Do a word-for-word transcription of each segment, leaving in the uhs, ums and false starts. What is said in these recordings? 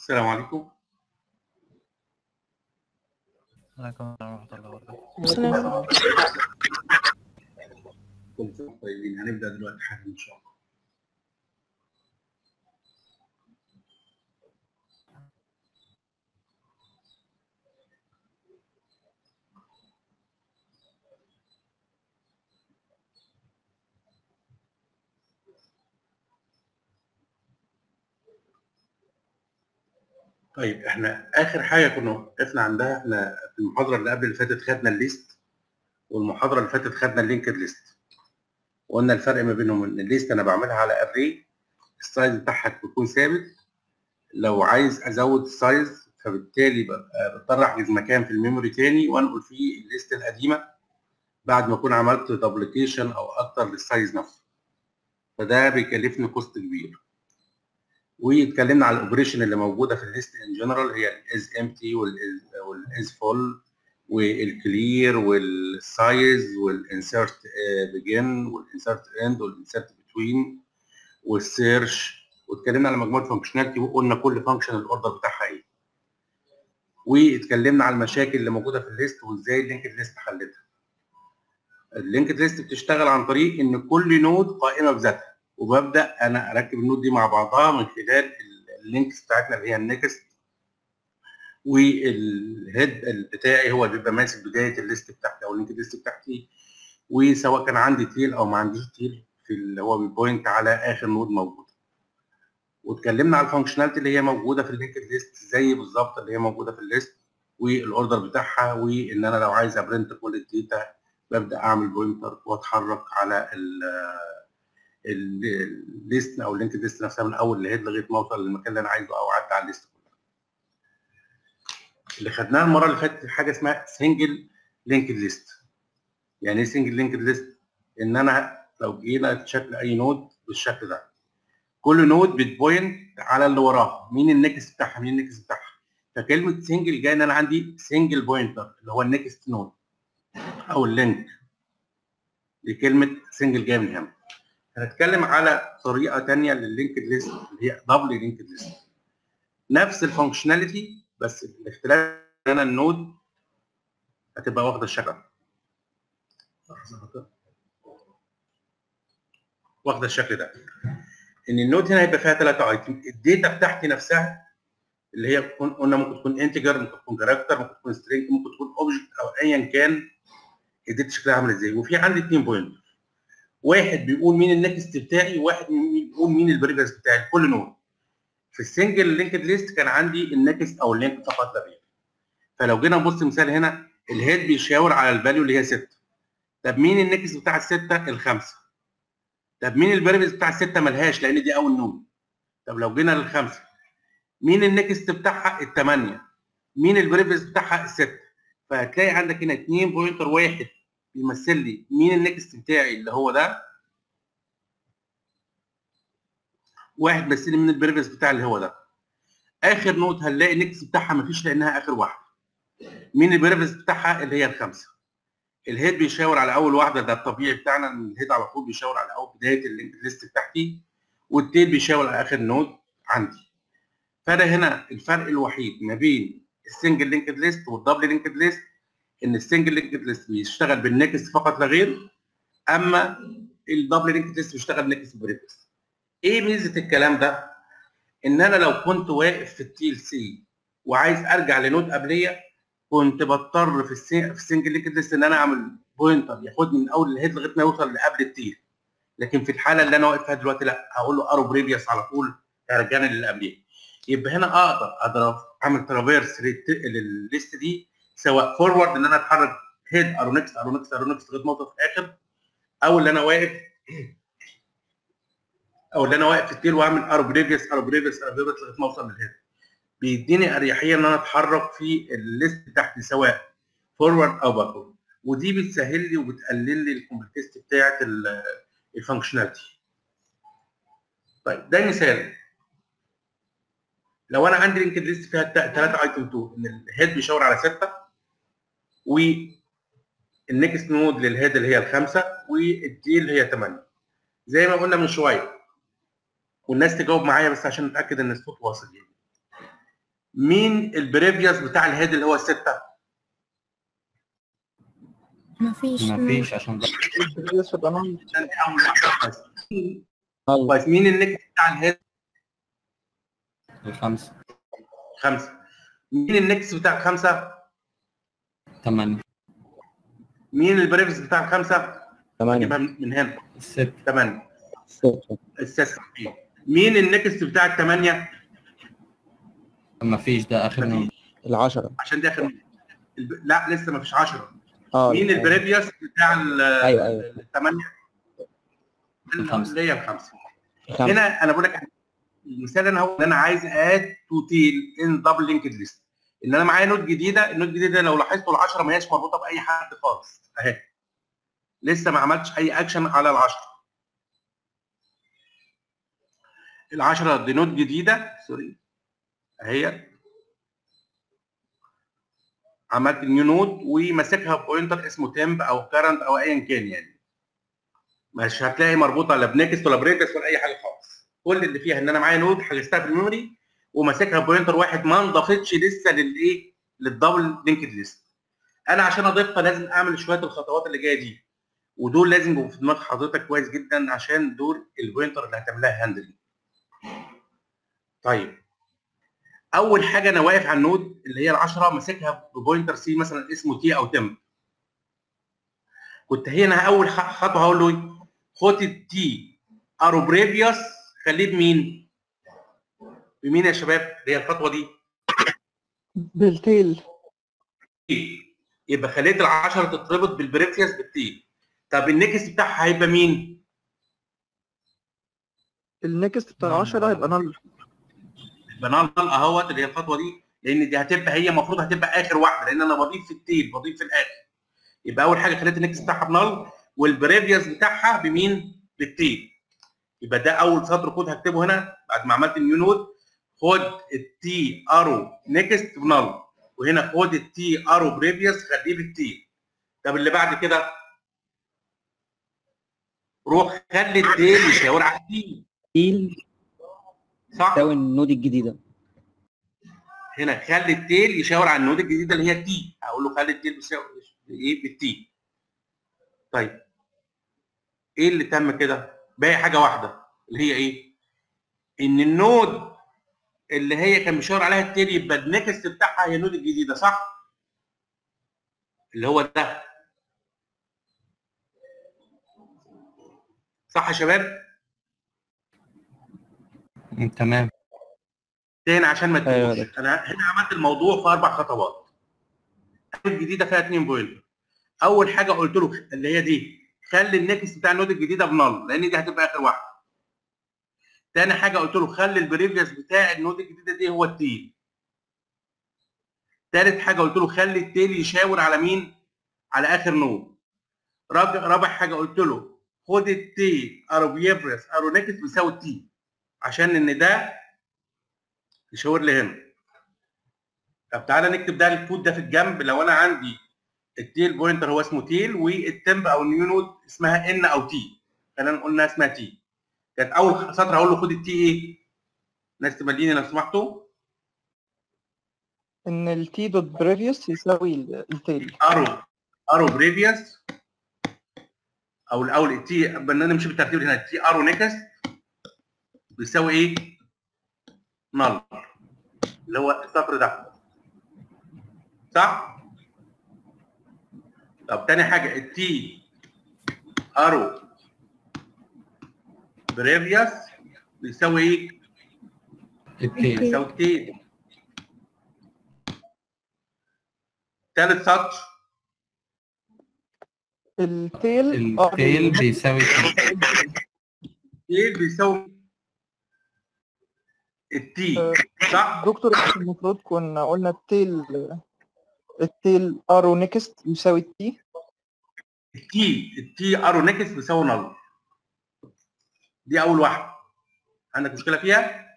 السلام عليكم. عليكم السلام ورحمة الله وبركاته. السلام. كل سنة وانتم طيبين. هنبدأ دلوقتي حالا إن شاء الله. طيب احنا آخر حاجة كنا وقفنا عندها، احنا في المحاضرة اللي قبل اللي فاتت خدنا الليست، والمحاضرة اللي فاتت خدنا اللينكد ليست. وقلنا الفرق ما بينهم ان الليست انا بعملها على اري، السايز بتاعها بيكون ثابت. لو عايز ازود السايز فبالتالي ببقى بضطر احجز مكان في الميموري تاني وانقل فيه الليست القديمه بعد ما اكون عملت دبليكيشن او اكتر للسايز نفسه، فده بيكلفني كوست كبير. واتكلمنا على الاوبريشن اللي موجوده في الليست ان جنرال، هي الاز امتي والاز فول والكلير والسايز والانسرت بيجن والانسرت اند والانسرت بتوين والسيرش، واتكلمنا على مجموعه فانكشناليتي وقلنا كل فانكشن الاوردر بتاعها ايه. واتكلمنا على المشاكل اللي موجوده في الليست وازاي اللينكد ليست حلتها. اللينكد ليست بتشتغل عن طريق ان كل نود قائمه بذاتها، وببدا انا اركب النود دي مع بعضها من خلال اللينكس بتاعتنا اللي هي النكست، والهيد بتاعي هو اللي بيبقى ماسك بدايه الليست بتاعتي او اللينكد ليست بتاعتي، وسواء كان عندي تيل او ما عنديش تيل في اللي هو بيبوينت على اخر نود موجود. واتكلمنا على الفانكشناليتي اللي هي موجوده في اللينكد ليست زي بالظبط اللي هي موجوده في الليست، والاوردر بتاعها، وان انا لو عايز ابرنت كل الداتا ببدا اعمل بوينتر واتحرك على الليست او اللينكد ليست نفسها من اول الهيد لغايه ما اوصل للمكان اللي انا عايزه او اعدي على الليست كلها. اللي خدناها المره اللي فاتت حاجه اسمها سنجل لينكد ليست. يعني ايه سنجل لينكد ليست؟ ان انا لو جينا شكل اي نود بالشكل ده، كل نود بتبوينت على اللي وراها، مين النكست بتاعها مين النكست بتاعها. فكلمه سنجل جايه ان انا عندي سنجل بوينتر اللي هو النكست نود او اللينك. دي كلمه سنجل جايه من هنا. هنتكلم على طريقه ثانيه لللينكد ليست اللي هي دبل لينكد ليست. نفس الفانكشناليتي بس الاختلاف ان انا النود هتبقى واخده الشكل واخده الشكل ده. ان النود هنا هيبقى فيها ثلاثه ايتم، الداتا بتاعتي نفسها اللي هي قلنا ممكن تكون انتجر، ممكن تكون كاركتر، ممكن تكون سترينج، ممكن تكون اوبجكت او ايا كان الداتا شكلها عامل ازاي. وفي عندي اثنين بوينت، واحد بيقول مين النكست بتاعي وواحد بيقول مين البريفيس بتاعي لكل نود. في السنجل لينكد ليست كان عندي النكست او اللينك فقط لا غير. فلو جينا نبص مثال هنا، الهيد بيشاور على الفاليو اللي هي ستة. طب مين النكست بتاع الستة؟ الخمسة. طب مين البريفيس بتاع الستة؟ ملهاش لان دي اول نود. طب لو جينا للخمسة، مين النكست بتاعها؟ الثمانية. مين البريفيس بتاعها؟ الستة. فهتلاقي عندك هنا اثنين بوينتر، واحد بيمثل لي مين النكست بتاعي اللي هو ده، واحد بيمثل لي مين البريفيس بتاعي اللي هو ده. اخر نود هنلاقي النكست بتاعها مفيش لانها اخر واحده. مين البريفيس بتاعها؟ اللي هي الخمسه. الهيد بيشاور على اول واحده، ده الطبيعي بتاعنا ان الهيد على طول بيشاور على اول بدايه اللينك ليست بتاعتي، والتيل بيشاور على اخر نود عندي. فده هنا الفرق الوحيد ما بين السنجل لينكد ليست والدبل لينكد ليست، ان السنجل لينكد ليست بيشتغل بالنكست فقط لا غير، اما الدبل لينكد ليست بيشتغل نكست بريفيس. ايه ميزه الكلام ده؟ ان انا لو كنت واقف في التي ال سي وعايز ارجع لنود قبليه، كنت بضطر في السي في السنجل لينكد ليست ان انا اعمل بوينتر ياخدني من اول الهيد لغايه ما يوصل لقبل التيل. لكن في الحاله اللي انا واقف فيها دلوقتي لا، هقول له ارو بريفيوس على طول هيرجعني للي قبليه. يبقى هنا اقدر اقدر اعمل ترافيرس للليست دي، سواء فورورد ان انا اتحرك هيد ارو نكست ارو نكست ارو نكست لغايه ما اوصل في الاخر، او اللي انا واقف او اللي انا واقف في التيل واعمل ارو بريفيوس ارو بريفيوس ارو بريفيوس لغايه ما اوصل للهيد. بيديني اريحيه ان انا اتحرك في الليست بتاعتي سواء فورورد او باكورد، ودي بتسهل لي وبتقلل لي الكومبلكسيتي بتاعت الفانكشناليتي. طيب ده مثال. لو انا عندي لينكد ليست فيها ثلاثه ايتم اتنين، ان الهيد بيشاور على سته، والنكست نود للهيد اللي هي الخمسه، والتيل اللي هي ثمانيه زي ما قلنا من شويه. والناس تجاوب معايا بس عشان نتاكد ان الصوت واصل يعني. مين البريفيوس بتاع الهيد اللي هو الستة؟ مفيش مفيش عشان ده البريفيوس يبقى نل. عشان دي اول واحدة بس. نل. كويس. مين النكست بتاع الهيد؟ الخمسة خمسة. مين النكست بتاع الخمسة؟ تمانية مين البريفيوس بتاع الخمسة؟ ثمانية. نجيبها من هنا. الستة ثمانية. ستة. السادسة. مين النكست بتاع الثمانية؟ مفيش، ده آخر نوع. العشرة. عشان دي اخر الب... لا لسه ما فيش عشرة. اه مين أيوة. البريفيوس بتاع ال ايوه ايوه الثمانية؟ الخمسة. اللي هي الخمسة. خمسة. هنا انا بقول لك المثال انا هو ان انا عايز اد تو تيل ان دبل لينكد ليست، ان انا معايا نوت جديده. النوت الجديده لو لاحظتوا العشرة ما هياش مربوطه باي حد خالص اهي، لسه ما عملتش اي اكشن على العشرة. العشرة دي نوت جديده سوري اهي، عملت نيو نود وماسكها بوينتر اسمه تمب او كارنت او ايا كان، يعني مش هتلاقي مربوطه لا بنكست ولا بريكس ولا اي حاجه خالص. كل اللي فيها ان انا معايا نود حجزتها في الميموري وماسكها بوينتر واحد، ما انضافتش لسه للايه للدبل لينكد ليست. انا عشان اضيفها لازم اعمل شويه الخطوات اللي جايه دي، ودول لازم يبقوا في دماغ حضرتك كويس جدا عشان دول البوينتر اللي هتعملها هاندل. طيب اول حاجه انا واقف على النود اللي هي العشرة ماسكها ببوينتر سي مثلا اسمه تي او تم. كنت هنا اول خطوه هقول له خد التي ارو بريفيوس خليه بمين؟ بمين يا شباب؟ اللي هي الخطوه دي بالتيل. يبقى خليت العشرة تتربط بالبريفيوس بالتي. طب النكست بتاعها هيبقى مين؟ النكست بتاع العشرة هيبقى نل. يبقى نل اهوت اللي هي الخطوه دي، لان دي هتبقى هي المفروض هتبقى اخر واحده، لان انا بضيف في التيل بضيف في الاخر. يبقى اول حاجه خليت النكست بتاعها بنل والبريفيوس بتاعها بمين؟ بالتي. يبقى ده اول سطر كود هكتبه هنا بعد ما عملت النيو نود. خد التي ارو نكست بنل، وهنا خد التي ارو بريفيوس خليه بالتي. طب اللي بعد كده روح خلي التيل يشاور على التي. تيل صح؟ تساوي النود الجديدة. هنا خلي التيل يشاور على النود الجديده اللي هي التي، هقول له خلي التيل بيساوي ايه؟ بالتي. طيب ايه اللي تم كده؟ باقي حاجه واحده اللي هي ايه؟ ان النود اللي هي كان بيشاور عليها التيل يبقى النكست بتاعها هي النود الجديده، صح؟ اللي هو ده. صح يا شباب؟ تمام. تاني عشان ما أيوة تتوهش. انا هنا عملت الموضوع في اربع خطوات. الجديده فيها اتنين بوينت. اول حاجه قلت له اللي هي دي خلي النكست بتاع النود الجديده بنل، لان دي هتبقى اخر واحده. تاني حاجه قلت له خلي البريفيوس بتاع النود الجديده دي هو التيل. تالت حاجه قلت له خلي التيل يشاور على مين؟ على اخر نود. رابع رابع حاجه قلت له خد التي ارو بريفيوس ارو نكست بيساوي التي، عشان ان ده يشاور لي هنا. طب تعالى نكتب ده الكود ده في الجنب. لو انا عندي التيل بوينتر هو اسمه تيل والتمب او النيو نود اسمها ان او تي، خلينا نقول انها اسمها تي. كانت اول سطر هقول له خد التي ايه؟ ناس تمليني لو سمحتوا. ان التي دوت بريفيوس يساوي التيل. ارو ارو بريفيوس او الاول التي، بدنا نمشي بالترتيب هنا. التي ارو نيكست بيساوي ايه؟ نل، اللي هو السطر ده، صح؟ طب تاني حاجه التي ارو بريفيوس بيساوي ايه؟ التيل. بيساوي التيل. تالت سطر التيل التيل بيساوي التيل بيساوي التي، صح؟ دكتور المفروض كنا قلنا التيل التيل ارو نيكست يساوي التي. التي التي ارو نيكست بيساوي نل. دي اول واحده. عندك مشكله فيها؟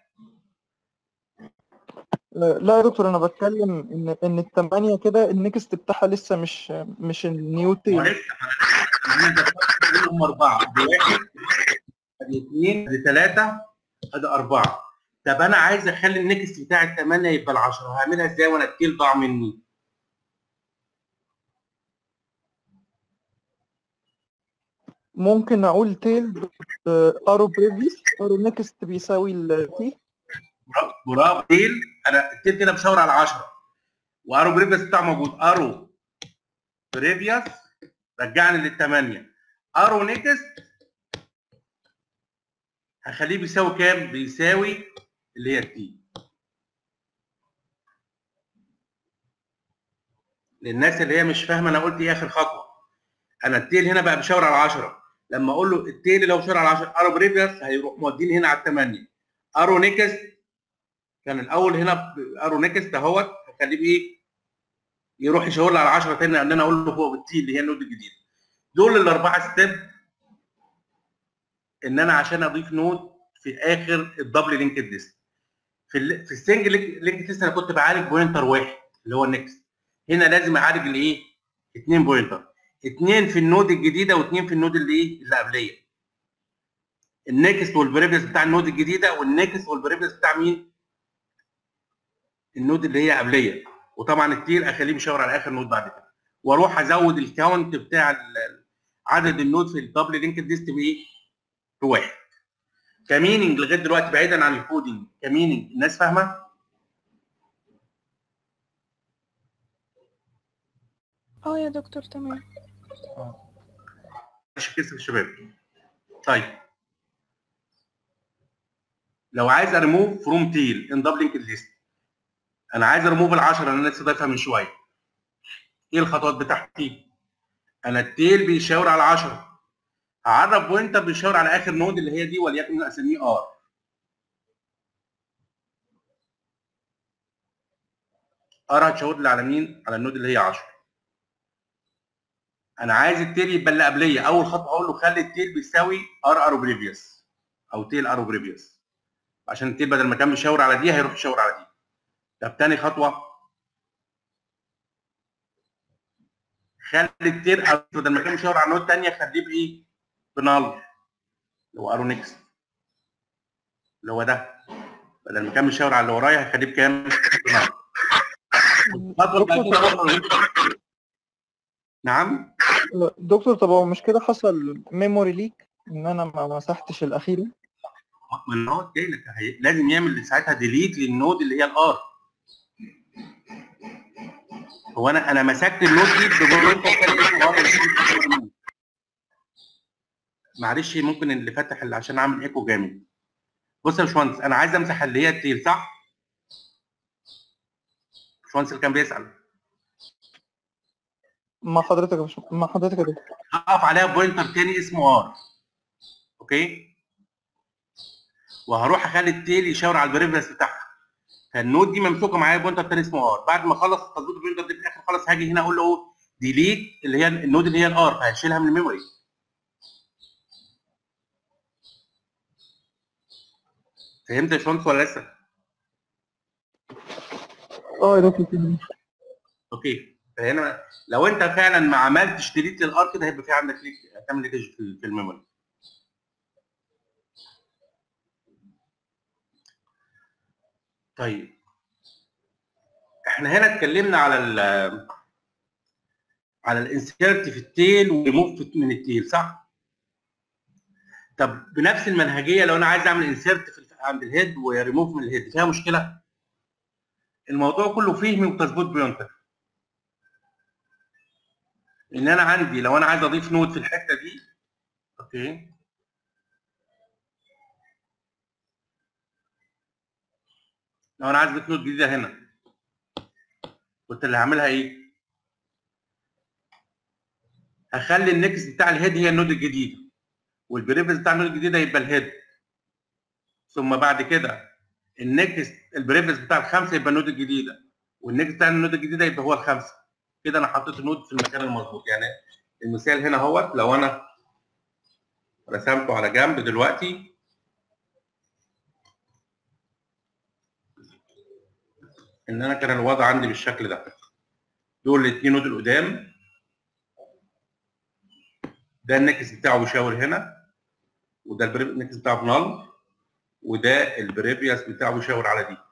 لا لا يا دكتور، انا بتكلم ان ان الثمانيه كده النكست بتاعها لسه مش مش النيو تيل. لسه هم اربعه. ادي واحد ادي اثنين ادي ثلاثه ادي اربعه. طب انا عايز اخلي النكست بتاع الثمانيه يبقى العشرة، هعملها ازاي وانا التيل ضاع مني؟ ممكن اقول تيل ارو بريفيس ارو نيكست بيساوي التي. برافو برافو. تيل، انا التيل كده بشاور على عشرة، وارو بريفيوس بتاعه موجود. ارو بريفيوس رجعني للثمانيه. ارو نيكست هخليه بيساوي كام؟ بيساوي اللي هي التي. للناس اللي هي مش فاهمه انا قلت ايه اخر خطوه. انا التيل هنا بقى بشاور على عشرة، لما اقول له التيل لو شاور على عشرة ارو بريفيوس هيروح موديني هنا على الثمانيه. ارو نيكست كان الاول هنا ارو نيكست اهوت، هخليه بايه؟ يروح يشاور لي على عشرة تاني، لان انا اقول له فوق بالتي اللي هي النود الجديده. دول الاربعه ستيب ان انا عشان اضيف نود في اخر الدبل لينكد ليست. في ال في السنجل لينكد ليست انا كنت بعالج بوينتر واحد اللي هو النكست. هنا لازم اعالج الايه؟ اثنين بوينتر، اثنين في النود الجديده واثنين في النود اللي ايه؟ اللي قبليه. النكست والبريفيس بتاع النود الجديده، والنكست والبريفيس بتاع مين؟ النود اللي هي قبليه. وطبعا التيل اخليه بيشاور على اخر نود بعد كده، واروح ازود الكاونت بتاع عدد النود في الدبل لينكد ليست بايه؟ بواحد. كميننج لغايه دلوقتي بعيدا عن الكودينج، كميننج الناس فاهمه؟ اه يا دكتور تمام. مش كسر الشباب. طيب لو عايز اريموف فروم تيل ان دبل لينكد ليست، انا عايز اريموف العشرة اللي انا لسه ضايفها من شويه. ايه الخطوات بتاعتي؟ انا التيل بيشاور على عشرة، هعرف بوينتر بيشاور على اخر نود اللي هي دي، وليكن اسميه ار. ار هتشاور لي على مين؟ على النود اللي هي عشرة. انا عايز التيل يبقى اللي قبليه. اول خطوه اقول له خلي التيل بيساوي ار ارو بريفيوس او تيل ارو بريفيوس، عشان التيل بدل ما كان بيشاور على دي هيروح يشاور على دي. طب تاني خطوه، خلي التيل بدل ما كان بيشاور على نود ثانيه خليه بايه؟ بنال اللي هو ارو نيكست اللي هو ده، بدل ما كان بيشاور على اللي ورايا هخليه بكام؟ بنال. الخطوه اللي دكتور بعد كده نعم. دكتور طب هو مش كده حصل ميموري ليك ان انا ما مسحتش الاخيره؟ ما النود جاي لك هي- لازم يعمل ساعتها ديليت للنود اللي هي الار. هو انا انا مسكت النود دي بجوه معلش ممكن اللي فتح اللي عشان اعمل ايكو جامد. بص يا باشمهندس، انا عايز امسح اللي هي التيل صح؟ باشمهندس اللي كان بيسال مع حضرتك يا باشمهندس، مع حضرتك يا دكتور. هقف عليها بوينتر تاني اسمه ار. اوكي؟ وهروح اخلي التيل يشاور على البريفرنس بتاعها. فالنود دي ممسوكه معايا بوينتر تاني اسمه ار. بعد ما اخلص تظبيط البوينتر دي في الاخر خلاص هاجي هنا اقول له ديليت اللي هي النود اللي هي الار، فهشيلها من الميموري. فهمت يا باشمهندس ولا لسه؟ اه يا دكتور تمام. اوكي. فهنا لو انت فعلا ما عملتش ديليت للار كده هيبقى في عندك ليك هتعمل ليكج في في الميموري. طيب احنا هنا اتكلمنا على ال على الانسيرت في التيل وريموف من التيل صح؟ طب بنفس المنهجيه لو انا عايز اعمل انسيرت في عند الهيد وريموف من الهيد فيها مشكله؟ الموضوع كله فهمي وتظبيط بوينتر. ان انا عندي لو انا عايز اضيف نود في الحته دي، اوكي، لو انا عايز اضيف نود جديده هنا كنت اللي هعملها ايه؟ هخلي النكست بتاع الهيد هي النود الجديده، والبريفس بتاع النود الجديده يبقى الهيد، ثم بعد كده النكست البريفس بتاع الخمسه يبقى النود الجديده، والنكست بتاع النود الجديده يبقى هو الخمسه. كده انا حطيت النود في المكان المظبوط. يعني المثال هنا اهوت لو انا رسمته على جنب دلوقتي، ان انا كان الوضع عندي بالشكل ده. دول الاثنين نود القدام، ده النكست بتاعه بيشاور هنا، وده النكست بتاعه بنال، وده البريفيوس بتاعه بيشاور على دي.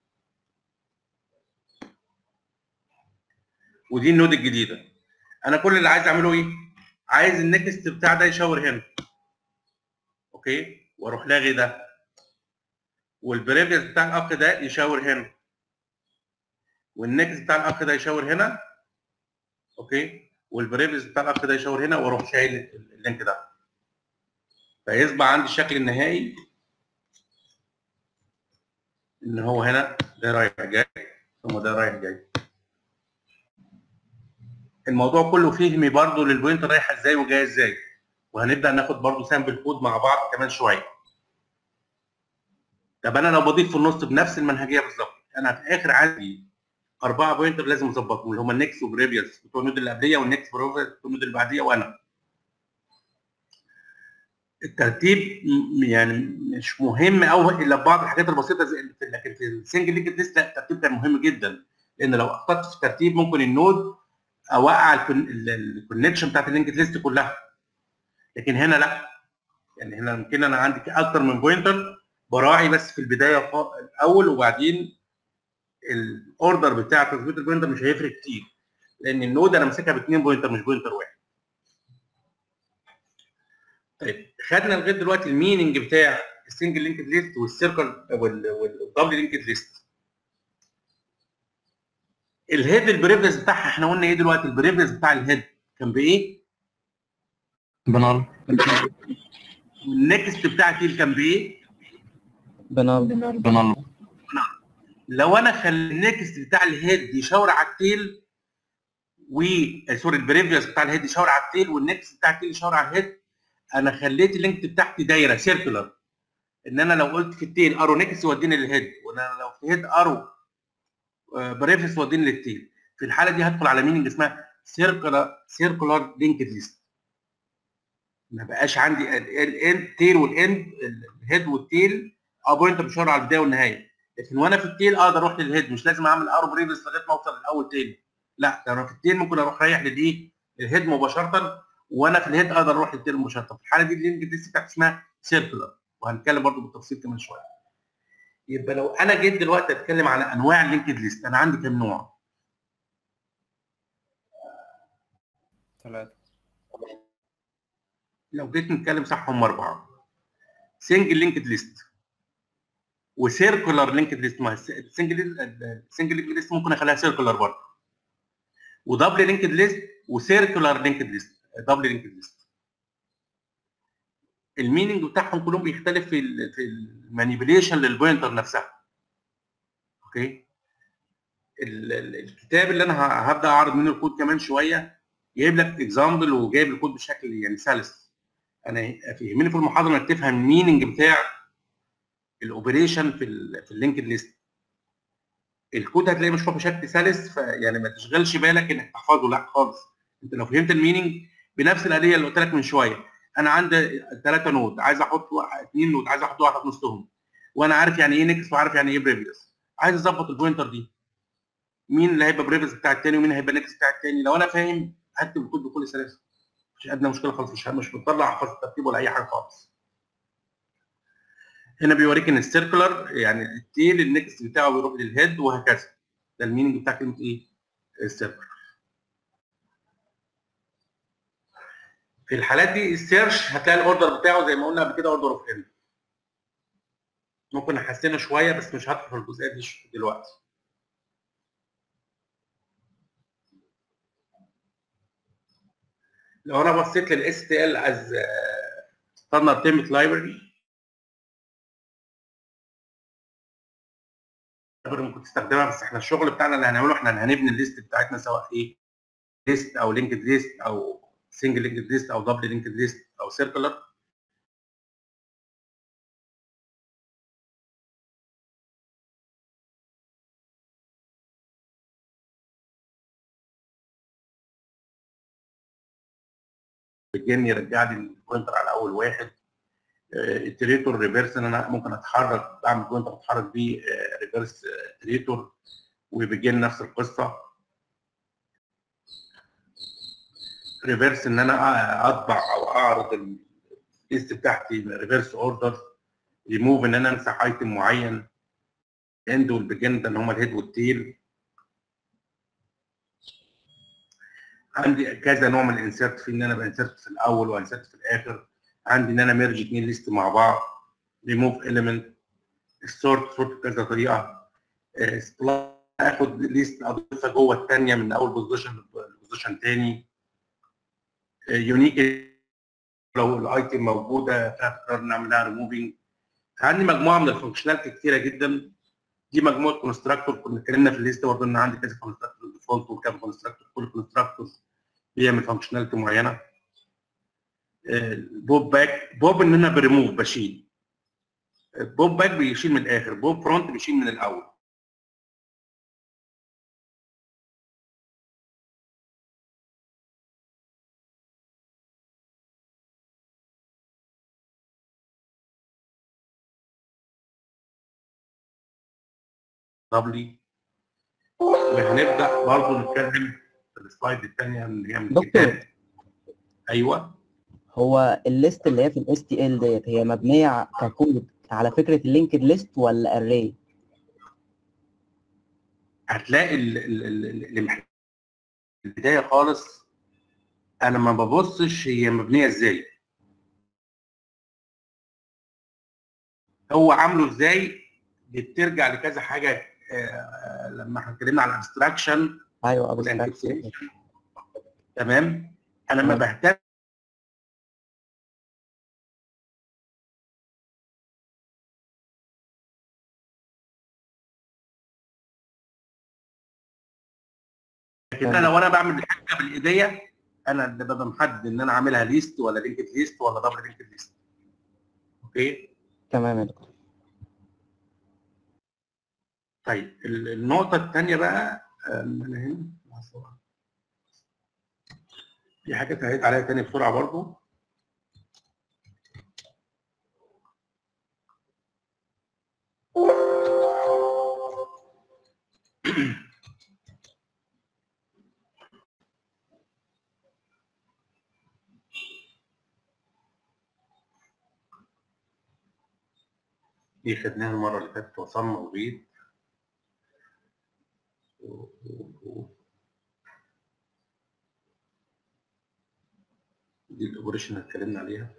ودي النود الجديده. انا كل اللي عايز اعمله ايه؟ عايز النكست بتاع ده يشاور هنا. اوكي؟ واروح لاغي ده. والبريفيوس بتاع الاخ ده يشاور هنا. والنكست بتاع الاخ ده يشاور هنا. اوكي؟ والبريفيوس بتاع الاخ ده يشاور هنا، واروح شايل اللينك ده. فيصبح عندي الشكل النهائي ان هو هنا ده رايح جاي ثم ده رايح جاي. الموضوع كله فهمي برضه للبوينتر رايحه ازاي وجايه ازاي. وهنبدا ناخد برضه سامبل كود مع بعض كمان شويه. طب انا لو بضيف في النص بنفس المنهجيه بالظبط، انا في الاخر عندي اربعه بوينتر لازم اظبطهم اللي هم النكس وبريفيوس بتوع النود اللي قبليه، والنكس بريفيوس بتوع النود اللي بعديه، وانا. الترتيب يعني مش مهم قوي الا بعض الحاجات البسيطه زي لكن في السنجل لينكد ليست لا، الترتيب كان مهم جدا. لان لو اخطات في الترتيب ممكن النود اوقع الكونكشن بتاعت اللينكد ليست كلها. لكن هنا لا، يعني هنا يمكن انا عندي اكتر من بوينتر براعي بس في البدايه الاول، وبعدين الاوردر بتاع تظبيط البوينتر مش هيفرق كتير. لان النود انا ماسكها باثنين بوينتر مش بوينتر واحد. طيب خدنا لغايه دلوقتي الميننج بتاع السنجل لينكد ليست والسيركل والدبل لينكد ليست. الهيد البريفيوس بتاعها احنا قلنا ايه دلوقتي؟ البريفيوس بتاع الهيد كان بايه؟ بنال. والنكست بتاع التيل كان بايه؟ بنال. بنال. لو انا خلي النكست بتاع الهيد يشاور على التيل و سوري البريفيوس بتاع الهيد يشاور على التيل والنكست بتاع التيل يشاور على الهيد، انا خليت اللينك بتاعتي دايره سيركلر. ان انا لو قلت في التيل ارو نكست يوديني للهيد، وانا لو في هيد ارو بريفيوس يوديني للتيل. في الحاله دي هدخل على ميننج اسمها سيركلر سيركلر لينكد ليست. ما بقاش عندي الاند تيل والاند الهيد والتيل اه بوينتر بيشاور على البدايه والنهايه. لكن وانا في التيل اقدر اروح للهيد، مش لازم اعمل ارو بريفيوس لغايه ما اوصل للاول تيل. لا، ده انا في التيل ممكن اروح رايح للايه؟ للهيد مباشره، وانا في الهيد اقدر اروح للتيل مباشره. في الحاله دي اللينكد ليست بتاعتي اسمها سيركلر، وهنتكلم برضو بالتفصيل كمان شويه. يبقى لو انا جيت دلوقتي اتكلم على انواع اللينكد ليست، انا عندي كام نوع؟ ثلاثة. لو جيت نتكلم صح هم اربعه. سنجل لينكد ليست وسيركولار لينكد ليست. ما السنجل السنجل لينكد ليست ممكن اخليها سيركولار برضه. ودبل لينكد ليست وسيركولار لينكد ليست. دبل لينكد ليست الميننج بتاعهم كلهم بيختلف في ال في المانيبيوليشن للبوينتر نفسها. اوكي؟ ال ال الكتاب اللي انا هبدا اعرض منه الكود كمان شويه جايب لك اكزامبل وجايب الكود بشكل يعني سلس. انا يهمني في المحاضره انك تفهم الميننج بتاع الاوبريشن في ال في اللينكد ليست. الكود هتلاقيه مشروح بشكل سلس، فيعني ما تشغلش بالك انك تحفظه، لا خالص. انت لو فهمت الميننج بنفس الاليه اللي قلت لك من شويه، انا عندي ثلاثه نود عايز احط اثنين نود عايز احط واحده في نصهم، وانا عارف يعني ايه نكست وعارف يعني ايه بريفيوس. عايز اظبط البوينتر دي، مين اللي هيبقى بريفيوس بتاع الثاني ومين هيبقى نكست بتاع الثاني. لو انا فاهم هكتب الكود بكل سلاسه، مش ادنى مشكله خالص. مش مش بتطلع احفظ الترتيب ولا اي حاجه خالص. هنا بيوريك ان السيركلر يعني التيل النكست بتاعه بيروح للهيد وهكذا. ده الميننج بتاع كلمه ايه؟ السيركلر. في الحالات دي السيرش هتلاقي الاوردر بتاعه زي ما قلنا قبل كده اوردر اوف ان. ممكن احسنه شويه بس مش هدخل في الجزئيه دي دلوقتي. لو انا بصيت للاس تي ال از ستاندرد تيمت لايبرري ممكن تستخدمها، بس احنا الشغل بتاعنا اللي هنعمله احنا هنبني الليست بتاعتنا سواء ايه ليست او لينكد ليست او سنجل لينكد ليست او دبل لينكد ليست او سيركلر. بيجي يرجع لي البوينتر على اول واحد. التريتور ريفرس ان انا ممكن اتحرك بعمل بوينتر اتحرك بيه ريفرس تريتور وبيجي لي نفس القصه. ريفرس ان انا اطبع او اعرض الليست بتاعتي ريفرس اوردر ريموف ان انا امسح ايتم معين، اند والبيجن ده اللي هم الهيد والتيل. عندي كذا نوع من الانسيرت، في ان انا بانسيرت في الاول وانسيرت في الاخر. عندي ان انا ميرج اثنين ليست مع بعض، ريموف اليمنت، السورت سورت بكذا طريقه، سبلاي اخد ليست اضيفها جوه الثانيه من اول بوزيشن لبوزيشن ثاني، يونيك لو الايتم موجوده فنقدر نعملها ريموفينج. عندي مجموعه من الفانكشناليتي كتيره جدا. دي مجموعه كونستراكتور كنا اتكلمنا في الليست برضه ان عندي كذا كونستراكتور ديفولت وكام كونستراكتور، كل كونستراكتور بيعمل فانكشناليتي معينه. بوب باك، بوب ان انا بريموف بشيل، بوب باك بيشيل من الاخر، بوب فرونت بيشيل من الاول. لي وهنبدا برضه نتكلم في السلايد الثانيه اللي هي من دكتور. الكتاب. ايوه هو الليست اللي هي في الاس تي ال ديت هي مبنيه ككود على فكره اللينكد ليست ولا اري؟ هتلاقي ال- ال- ال- اللي محتاج البدايه خالص انا ما ببصش هي مبنيه ازاي، هو عامله ازاي. دي بترجع لكذا حاجه. آه، لما احنا اتكلمنا عن الابستراكشن ايوه والانكابسوليشن، ابستراكشن. تمام. انا ما تمام. بهتم لكن انا وانا بعمل الحاجه بالايديا انا اللي ببقى محدد ان انا عاملها ليست ولا لينكد ليست ولا دبل لينكد ليست. اوكي تمام يا دكتور. طيب ال- النقطه الثانيه بقى، آم، انا هنا في حاجات هعيد عليها تاني بسرعه برضو. دي خدناها المره اللي فاتت، وصلنا وبيت دي الاوبريشن اللي اتكلمنا عليها.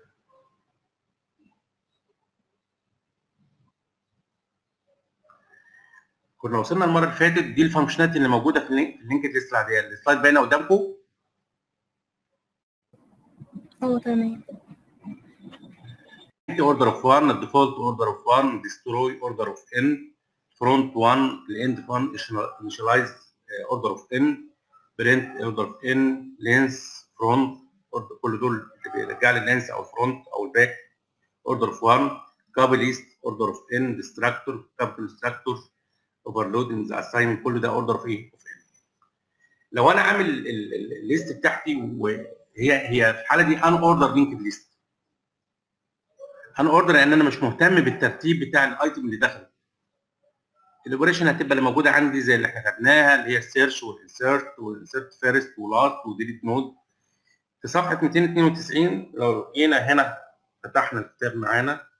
كنا وصلنا المره اللي فاتت، دي الفانكشناليتي اللي موجوده في اللينكد ليست العاديه. السلايد باينه قدامكم؟ اه تمام. order of one, default order of one, destroy order of n, front one, end one, initialize order of n, print order of n, length front، كل دول اللي بيرجع لي اللينس او الفرونت او الباك. order of one، couple list order of n، destructor couple destructor، overloading the assignment، كل ده order of ايه؟ of n. لو انا عامل الليست بتاعتي وهي هي في الحاله دي ان اوردر لينكد ليست، ان اوردر لان انا مش مهتم بالترتيب بتاع الايتم اللي دخل. الاوبريشن هتبقى اللي موجوده عندي زي اللي احنا خدناها، اللي هي السيرش والانسيرت والانسيرت فيرست ولاست وديليت نود. في صفحه مئتين واثنين وتسعين لو جينا هنا فتحنا الكتاب معانا،